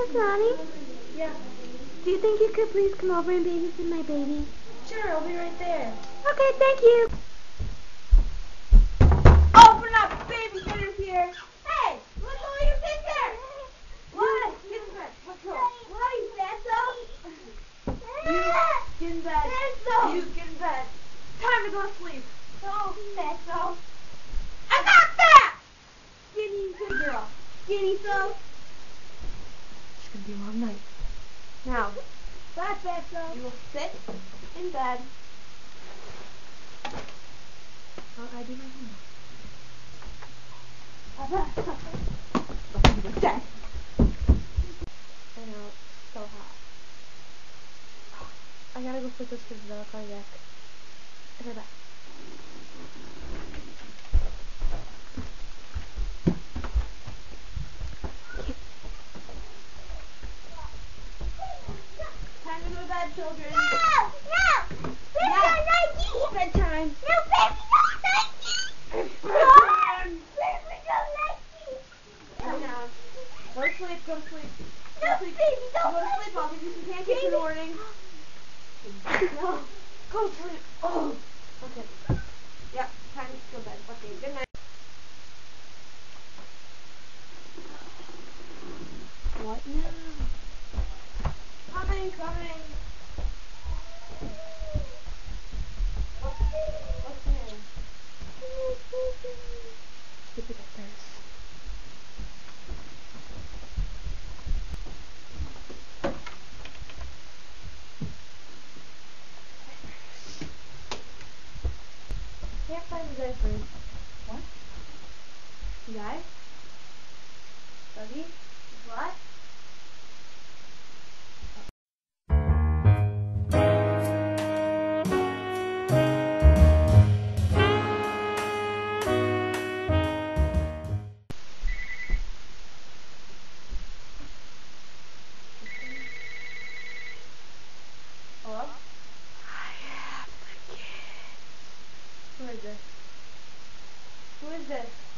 Ronnie? Yeah. Do you think you could please come over and babysit my baby? Sure, I'll be right there. Okay, thank you. Open up, babysitter's here. Hey, look who you think there. What? Get in bed. Let's go. What, you fatso? You get in bed. Fatso. You get in bed. Time to go to sleep. Oh, fatso. I got that. Skinny, good girl. Skinny, so. It's gonna be a long night. Now, bye, fatso. You will sit in bed. While I do my homework. Death. I know, it's so hot. I gotta go put this kids in the cardiac. Okay, bye. Time to go to bed, children. No! No! Baby got Nike! Bedtime. No, baby got Nike! It's No! bedtime. Baby got Nike! Come now. Go to sleep, go to sleep. No, Go to sleep. baby, don't Go to sleep, I'll give you some pancakes in the morning. No. Go to sleep. Oh. Okay. Yep, time to go to bed. Okay, good night. What now? Coming. What's new? Stupid diapers. Can't find the diapers. What? You guys? Buggy? What? Hello? I have the kids. Who is this? Who is this?